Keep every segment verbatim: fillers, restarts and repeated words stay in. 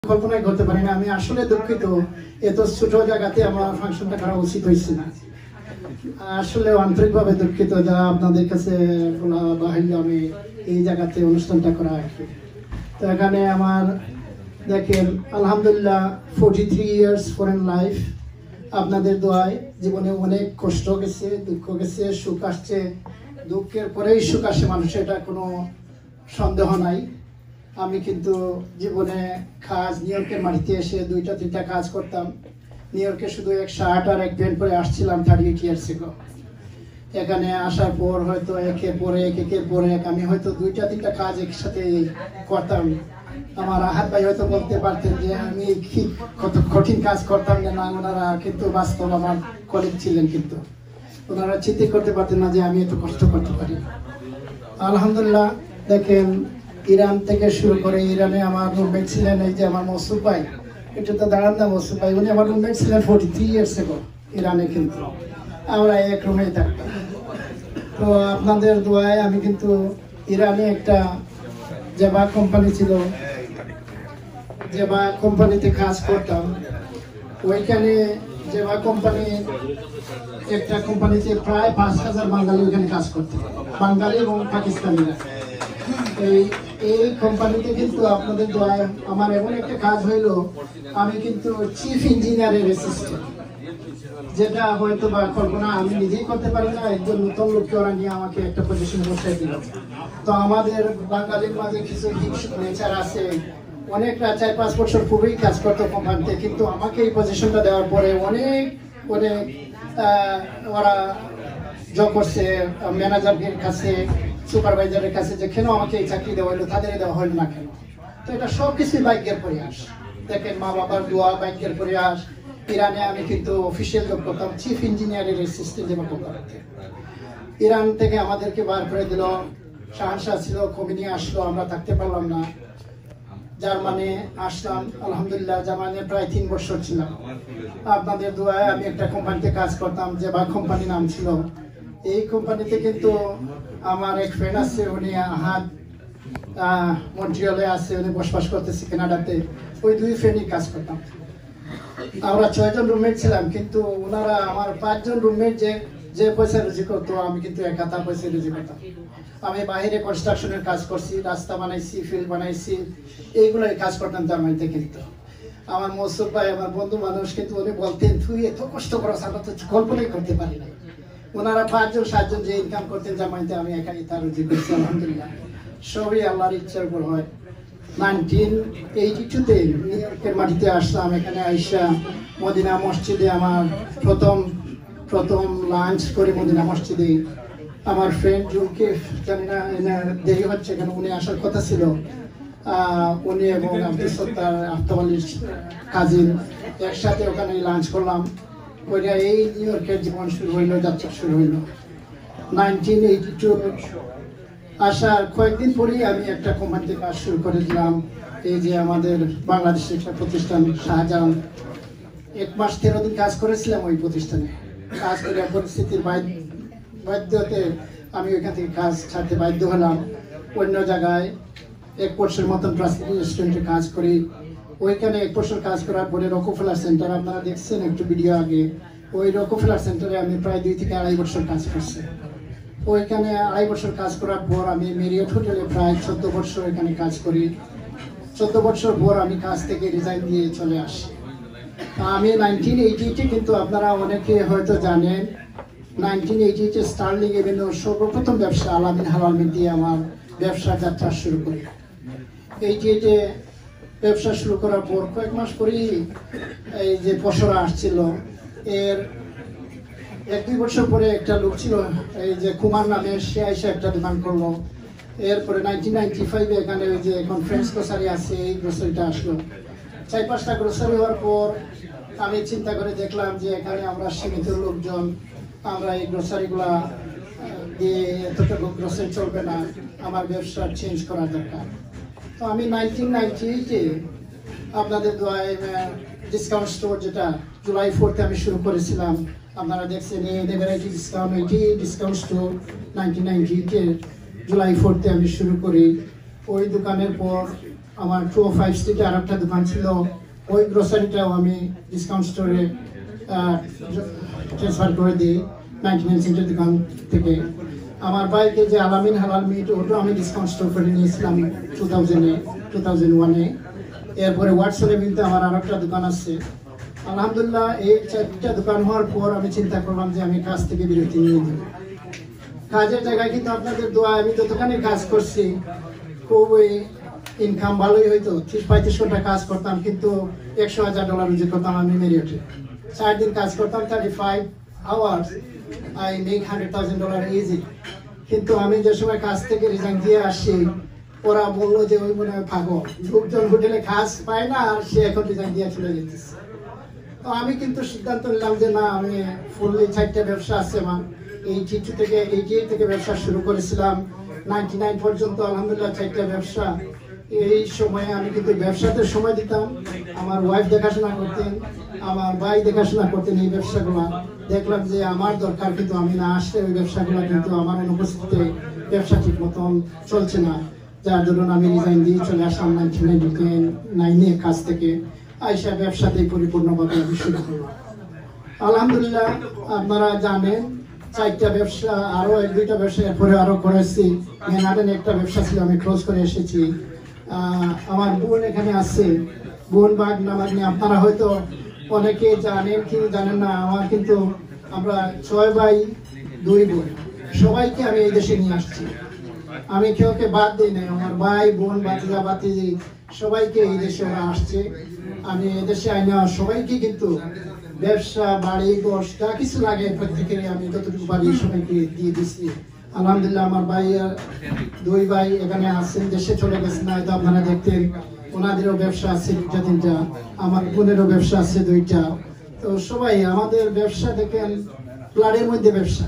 কল্পনাই করতে পারি না। আমি আসলে দুঃখিত, এত ছোট জায়গাতে আমার ফাংশনটা করা উচিত হয়েছে না। আসলে আন্তরিকভাবে দুঃখিত যা আপনাদের কাছে বলা বাহিনী আমি এই জায়গাতে অনুষ্ঠানটা করা আর কি। তো এখানে আমার দেখেন আলহামদুলিল্লাহ forty three years foreign life, আপনাদের দোয়ায় জীবনে অনেক কষ্ট গেছে, দুঃখ গেছে, সুখ আসছে, দুঃখের পরেই সুখ আসে মানুষের, এটা কোনো সন্দেহ নাই। আমি কিন্তু জীবনে কাজ নিউ ইয়র্কের মাটিতে এসে দুইটা তিনটা কাজ করতাম। নিউ ইয়র্কে শুধু এক শার্ট আর এক প্যান্ট পরে আসছিলাম থার্টি এইট ইয়ার্স এগো। এখানে আসার পর হয়তো একের পরে এক একের পরে এক আমি হয়তো দুইটা তিনটা কাজ একসাথে করতাম। আমার আহাত ভাই হয়তো বলতে পারতেন যে আমি কত কঠিন কাজ করতাম না, ওনারা কিন্তু বাস্তব আমার কলিগ ছিলেন, কিন্তু ওনারা চিন্তা করতে পারতেন না যে আমি এত কষ্ট করতে পারি। আলহামদুলিল্লাহ দেখেন ইরান থেকে শুরু করে, ইরানে আমার রুমমেট ছিলেন এই যে আমার মৌসুফ ভাই, এটা তো দাঁড়ান না মৌসুফ ভাই, উনি আমার রুমমেট ছিলেন ফোর্টি থ্রি ইয়ার্স এগো ইরানে, কিন্তু আমরা এক রুমেই থাকতাম। তো আপনাদের দোয়ায় আমি কিন্তু ইরানে একটা জেবা কোম্পানি ছিল, জেবা কোম্পানিতে কাজ করতাম। ওইখানে জেবা কোম্পানি একটা কোম্পানিতে প্রায় পাঁচ হাজার বাঙালি ওইখানে কাজ করতো, বাঙালি এবং পাকিস্তানিরা। এই এই কোম্পানিতে কিন্তু আপনাদের দোয়ায় আমার এমন একটা কাজ হইলো, আমি কিন্তু চিফ ইঞ্জিনিয়ারের অ্যাসিস্ট্যান্ট, যেটা হয়তো বা কল্পনা আমি নিজেই করতে পারি না। একজন নতুন লোককে ওরা নিয়ে আমাকে একটা পজিশনে বসাই দিল। তো আমাদের বাঙালির মাঝে কিছু নেচার আছে, অনেকরা চার পাঁচ বছর খুবই কাজ করতো কোম্পানিতে, কিন্তু আমাকে এই পজিশনটা দেওয়ার পরে অনেক অনেক ওরা জব করছে ম্যানেজারের কাছে, সুপারভাইজারের কাছে, যে কেন আমাকে এই চাকরি দেওয়া হলো, তাদের দেওয়া হলো না কেন। তো এটা সব কিছুই ভাগ্যের প্রয়াস। দেখেন মা বাবার দোয়া, ভাগ্যের প্রয়াস। ইরানে আমি কিন্তু অফিসিয়াল জব করতাম, চিফ ইঞ্জিনিয়ারের অ্যাসিস্ট্যান্ট জব করতাম। ইরান থেকে আমাদেরকে বার করে দিল, শাহনশাহ ছিল, খোমেনি আসলো, আমরা থাকতে পারলাম না। জার্মানি আসলাম, আলহামদুলিল্লাহ জার্মানি প্রায় তিন বছর ছিলাম। আপনাদের দোয়ায় আমি একটা কোম্পানিতে কাজ করতাম, যে বা কোম্পানি নাম ছিল। এই কোম্পানিতে কিন্তু আমার এক ফ্রেন্ড আছে, উনি হাত মন্ট্রিয়ালে আছে, উনি বসবাস করতেছে কানাডাতে। ওই দুই ফ্রেন্ডই কাজ করতাম। আমরা ছয়জন রুমমেট ছিলাম, কিন্তু ওনারা আমার পাঁচজন রুমমেট যে যে পয়সা রুজি করতো, আমি কিন্তু এক হাতা পয়সা রুজি করতাম। আমি বাইরে কনস্ট্রাকশনের কাজ করছি, রাস্তা বানাইছি, ফিল্ড বানাইছি, এইগুলোই কাজ করতাম জার্মানিতে। কিন্তু আমার মৌসুফ ভাই আমার বন্ধু মানুষ, কিন্তু উনি বলতেন তুই এত কষ্ট করো, আমরা তো কল্পনাই করতে পারি না। ওনারা পাঁচজন সাতজন যে ইনকাম করতেন জার্মানিতে, আমি এখানে তার রুজি করছি আলহামদুলিল্লাহ। সবই আল্লাহর ইচ্ছার উপর হয়। নাইনটিন এইটি টুতে নিউ ইয়র্কের মাটিতে আসলাম। এখানে আইসা মদিনা মসজিদে আমার প্রথম প্রথম লাঞ্চ করি মদিনা মসজিদে। আমার ফ্রেন্ড জুলকে জানি না দেরি হচ্ছে কেন, উনি আসার কথা ছিল। উনি এবং আব্দুল সত্তার আফতাব আলীর কাজিন একসাথে ওখানে লাঞ্চ করলাম। ওইটা এই নিউ ইয়র্কের জীবন শুরু হইলো, যাত্রা শুরু হইলো নাইনটিন এইটি টু। আসার কয়েকদিন পরেই আমি একটা কোম্পানিতে কাজ শুরু করে দিলাম, এই যে আমাদের বাংলাদেশের একটা প্রতিষ্ঠান শাহজাহান। এক মাস তেরো দিন কাজ করেছিলাম ওই প্রতিষ্ঠানে। কাজ করে পরিস্থিতির বাধ্যতে আমি ওইখান থেকে কাজ ছাড়তে বাধ্য হলাম। অন্য জায়গায় এক বছর মতন প্লাস্টিক রেস্টুরেন্টে কাজ করি। ওইখানে এক বছর কাজ করার পরে রকফেলার সেন্টার, আপনারা দেখছেন একটু ভিডিও আগে, ওই রকফেলার সেন্টারে আমি প্রায় দুই থেকে আড়াই বছর কাজ করছি। ওইখানে আড়াই বছর কাজ করার পর আমি মেরিয়ট হোটেলে প্রায় চোদ্দ বছর এখানে কাজ করি। চোদ্দ বছর পর আমি কাজ থেকে রিজাইন দিয়ে চলে আসি। আমি নাইনটিন এইটি এইটে, কিন্তু আপনারা অনেকে হয়তো জানেন, নাইনটিন এইটি এইটে স্টার্লিং এভিনিউ সর্বপ্রথম ব্যবসা আলামিন হালালমিন দিয়ে আমার ব্যবসা যাত্রা শুরু করি। এইটি এইটে ব্যবসা শুরু করার পর কয়েক মাস পরেই এই যে পশরা আসছিল, এর এক দুই বছর পরে একটা লোক ছিল এই যে কুমার নামে, সে এসে একটা ডিমান্ড করলো। এরপরে নাইনটিন নাইনটি ফাইভে এখানে ওই যে এখন ফ্রেন্ডস গ্রোসারি আছে, এই গ্রোসারিটা আসলো। চার পাঁচটা গ্রোসারি হওয়ার পর আমি চিন্তা করে দেখলাম যে এখানে আমরা সীমিত লোকজন, আমরা এই গ্রোসারিগুলা দিয়ে এতটুকু গ্রোসারি চলবে না, আমার ব্যবসা চেঞ্জ করা দরকার। তো আমি নাইনটিন নাইনটি এইটে আপনাদের দোয়ায় ডিসকাউন্ট স্টোর, যেটা জুলাই ফোর্থে আমি শুরু করেছিলাম, আপনারা দেখছেন এই variety discount, eighty discount store nineteen ninety এইটে জুলাই ফোর্থে আমি শুরু করি। ওই দোকানের পর আমার টু ও ফাইভ স্ট্রিটে আর একটা দোকান ছিল, ওই গ্রোসারিটাও আমি ডিসকাউন্ট স্টোরে ট্রান্সফার করে দিই নাইনটি নাইন সেন্টের দোকান থেকে। আমার বাইকে যে আলামিন হালাল মিট, ওটাও আমি ডিসকাউন্ট স্টোর করে নিয়েছিলাম টু থাউজেন্ডে টু থাউজেন্ড ওয়ানে। এরপরে হোয়াটসঅ্যাপে কিন্তু আমার আর একটা দোকান আছে। আলহামদুলিল্লাহ এই চারটা দোকান হওয়ার পর আমি চিন্তা করলাম যে আমি কাজ থেকে বিরতি নিয়ে নিই। কাজের জায়গায় কিন্তু আপনাদের দোয়া, আমি তো দোকানে কাজ করছি, খুবই ইনকাম ভালোই হইতো, ত্রিশ পঁয়ত্রিশ ঘন্টা কাজ করতাম, কিন্তু একশো হাজার ডলার রুজি করতাম আমি মেরিয়টে। চার দিন কাজ করতাম, thirty five hours, I make hundred thousand dollar easy. কিন্তু আমি যে সময় কাজ থেকে রিজাইন দিয়ে আসি, ওরা বললো যে ওই মনে হয় পাগল, লোকজন হোটেলে কাজ পায় না আর সে এখন রিজাইন দিয়ে চলে যেতেছে। তো আমি কিন্তু সিদ্ধান্ত নিলাম যে না, আমি ফুললি চারটা ব্যবসা আছে আমার, এইটি টু থেকে এইটি এইট থেকে ব্যবসা শুরু করেছিলাম, নাইনটি নাইন পর্যন্ত আলহামদুলিল্লাহ চারটা ব্যবসা। এই সময়ে আমি কিন্তু ব্যবসাতে সময় দিতাম, আমার ওয়াইফ দেখাশোনা করতেন, আমার ভাই দেখাশোনা করতেন এই ব্যবসাগুলো। দেখলাম যে আমার দরকার, কিন্তু আমি না আসলে ওই ব্যবসাগুলো কিন্তু আমার অনুপস্থিতিতে ব্যবসা ঠিক মতন চলছে না, যার জন্য আমি রিজাইন দিয়ে চলে আসলাম নাইনটি নাইনে কাজ থেকে। আইসা ব্যবসাতেই পরিপূর্ণভাবে আমি শুরু করলাম। আলহামদুলিল্লাহ আপনারা জানেন চারটা ব্যবসা, আরো এক দুইটা ব্যবসা এরপরে আরো করেছি। ম্যানহাটনে একটা ব্যবসা ছিল, আমি ক্লোজ করে এসেছি। আমার বোন এখানে আছে, বোন বাগ নামাজ নিয়ে আপনারা হয়তো অনেকে জানেন কি জানেন না। আমার কিন্তু আমরা ছয় ভাই দুই বোন, সবাইকে আমি এই দেশে নিয়ে আসছি, আমি কেউকে বাদ দিই নাই। আমার ভাই বোন বাতিজা বাতিজি সবাইকে এই দেশে ওরা আসছে, আমি এদেশে আইনা সবাইকে কিন্তু ব্যবসা বাড়ি গোশ যা কিছু লাগে প্রত্যেকের আমি যতটুকু পারি সবাইকে দিয়ে দিচ্ছি। আলহামদুলিল্লাহ আমার ভাই দুই ভাই এখানে আছেন, দেশে চলে গেছেন, হয়তো আপনারা দেখতেন, ওনাদেরও ব্যবসা আছে দুইটা তিনটা, আমার বোনেরও ব্যবসা আছে দুইটা। তো সবাই আমাদের ব্যবসা দেখেন প্লাডের মধ্যে ব্যবসা।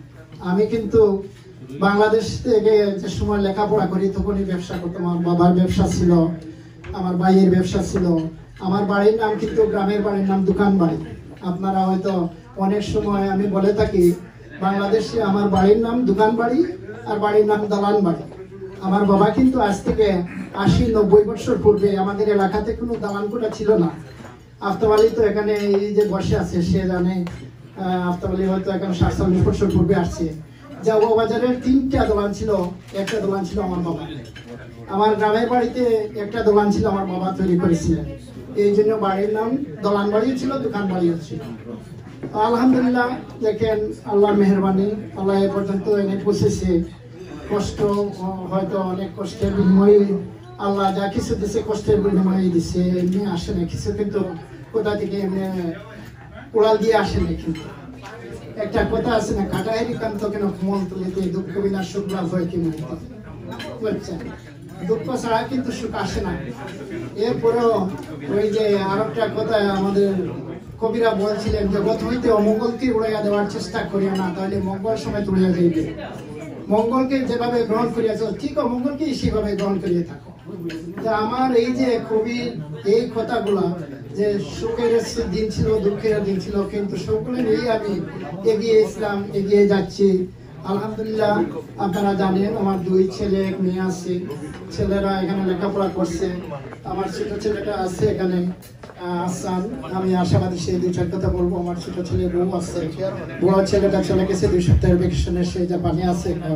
আমি কিন্তু বাংলাদেশ থেকে যে সময় লেখাপড়া করি তখনই ব্যবসা করতাম, আমার বাবার ব্যবসা ছিল, আমার ভাইয়ের ব্যবসা ছিল। আমার বাড়ির নাম কিন্তু গ্রামের বাড়ির নাম দোকান বাড়ি। আপনারা হয়তো অনেক সময় আমি বলে থাকি বাংলাদেশে আমার বাড়ির নাম দোকান বাড়ি আর বাড়ির নাম দালান বাড়ি। আমার বাবা কিন্তু আজ থেকে আশি নব্বই বছর পূর্বে আমাদের এলাকাতে কোনো দালান কোঠা ছিল না। আফতাব আলী তো এখানে এই যে বসে আছে, সে জানে আফতাব আলী হয়তো এখানে সাতচল্লিশ বছর পূর্বে আসছে। জাওয়া বাজারের তিনটা দোকান ছিল, একটা দোকান ছিল আমার বাবা। আমার গ্রামের বাড়িতে একটা দোকান ছিল, আমার বাবা তৈরি করেছিলেন, এই জন্য বাড়ির নাম দোকান বাড়িও ছিল, দোকান বাড়িও ছিল। আলহামদুলিল্লাহ দেখেন আল্লাহর মেহরবানি, আল্লাহ এ পর্যন্ত এনে পৌঁছেছে। কষ্ট হয়তো অনেক কষ্টের বিনিময়ে আল্লাহ যা কিছু দিচ্ছে কষ্টের বিনিময়ে দিচ্ছে, এমনি আসে না কিছু, কিন্তু কোথা থেকে এমনি উড়াল দিয়ে আসে না। কিন্তু একটা কথা আছে না, কাটাহারি কান্ত কেন মন তুলিতে, দুঃখ বিনা সুখ লাভ হয় কি মনে, বুঝছেন? দুঃখ ছাড়া কিন্তু সুখ আসে না। এরপরেও ওই যে আর একটা কথা আমাদের কবিরা বলছিলেন, জগৎ হইতে অমঙ্গলকে উড়াইয়া দেওয়ার চেষ্টা করিয়া না, তাহলে মঙ্গল সময় তুলিয়া যাইবে। মঙ্গলকে যেভাবে গ্রহণ করিয়াছ ঠিক অমঙ্গলকে সেভাবে গ্রহণ করিয়ে থাকো। আমার এই যে কবি এই কথাগুলা, যে সুখের দিন ছিল দুঃখের দিন ছিল, কিন্তু সকলে নিয়ে আমি এগিয়ে ইসলাম এগিয়ে যাচ্ছি। আলহামদুলিল্লাহ আপনারা জানেন আমার দুই ছেলে এক মেয়ে আছে, ছেলেরা এখানে লেখাপড়া করছে। আমার ছোট ছেলেটা আছে এখানে আসান, আমি আশাবাদী সে দুই চার কথা বলবো। আমার ছোট ছেলে বউ আছে, বড় ছেলেটা চলে গেছে দুই সপ্তাহের ভ্যাকেশনে, সে জাপানে আছে এখন।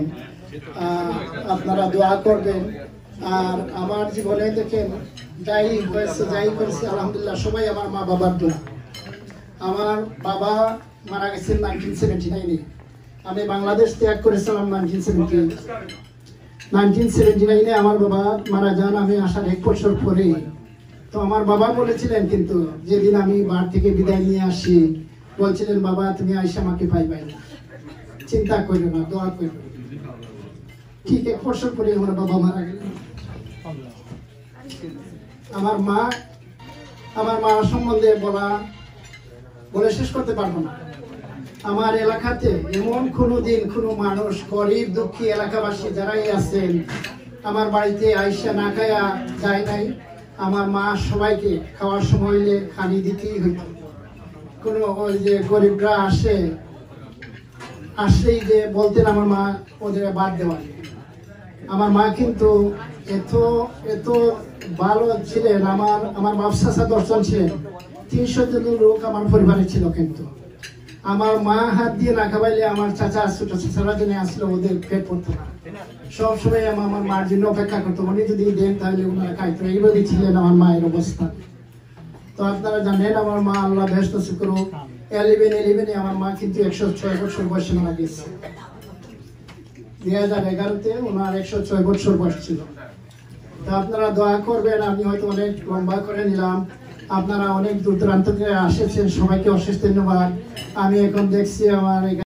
আপনারা দোয়া করবেন। আর আমার জীবনে দেখেন যাই হয়েছে যাই করেছে আলহামদুলিল্লাহ সবাই আমার মা বাবার দোয়া। আমার বাবা মারা গেছেন নাইনটিন সেভেন্টি নাইনে, আমি বাংলাদেশ ত্যাগ করেছিলাম নাইনটিন সেভেন্টি নাইনটিন সেভেন্টি নাইনে আমার বাবা মারা যান, আমি আসার এক বছর পরে। তো আমার বাবা বলেছিলেন, কিন্তু যেদিন আমি বাড়ি থেকে বিদায় নিয়ে আসি বলছিলেন, বাবা তুমি আইসা আমাকে পাইবাই না, চিন্তা করো না, দোয়া করো। ঠিক এক বছর পরে আমার বাবা মারা গেলেন। আমার মা আমার মা সম্বন্ধে বলা বলে শেষ করতে পারবো না। আমার এলাকাতে এমন কোনো দিন কোনো মানুষ গরিব দুঃখী এলাকাবাসী যারাই আছেন আমার বাড়িতে আইসা না খায়া যায় নাই। আমার মা সবাইকে খাওয়ার সময় হইলে খানি দিতেই হইত। কোনো ওই যে গরিবরা আসে আসলেই যে বলতেন আমার মা ওদের বাদ দেওয়া। আমার মা কিন্তু এত এত ভালো ছিলেন। আমার আমার বাপ চাচা দশজন ছিলেন, তিনশো জন লোক আমার পরিবারে ছিল, কিন্তু আমার মা হাত দিয়ে না খাবাইলে আমার চাচা ছোট চাচারা যিনি আসলে ওদের পেট পড়তো না। সবসময় আমার মার জন্য অপেক্ষা করতো, উনি যদি দেন তাহলে ওনারা খাইতো। এইভাবেই ছিলেন আমার মায়ের অবস্থা। তো আপনারা জানেন আমার মা আল্লাহ বেহেশত নসিব করুক, ইলেভেন ইলেভেনে আমার মা কিন্তু একশো ছয় বছর বয়সে মারা গেছে। দুই হাজার এগারোতে ওনার একশো ছয় বছর বয়স ছিল। তো আপনারা দোয়া করবেন। আমি হয়তো অনেক লম্বা করে নিলাম, আপনারা অনেক দূর দূরান্ত থেকে আসেছেন, সবাইকে অশেষ ধন্যবাদ। আমি এখন দেখছি আমার